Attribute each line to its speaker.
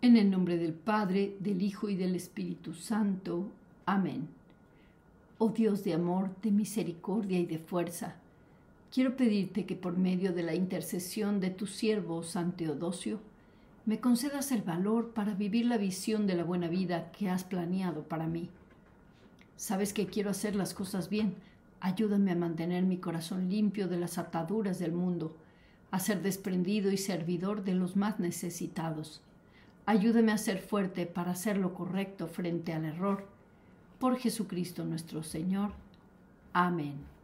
Speaker 1: En el nombre del Padre, del Hijo y del Espíritu Santo. Amén. Oh Dios de amor, de misericordia y de fuerza, quiero pedirte que por medio de la intercesión de tu siervo San Teodosio, me concedas el valor para vivir la visión de la buena vida que has planeado para mí. Sabes que quiero hacer las cosas bien. Ayúdame a mantener mi corazón limpio de las ataduras del mundo, a ser desprendido y servidor de los más necesitados. Ayúdame a ser fuerte para hacer lo correcto frente al error. Por Jesucristo nuestro Señor. Amén.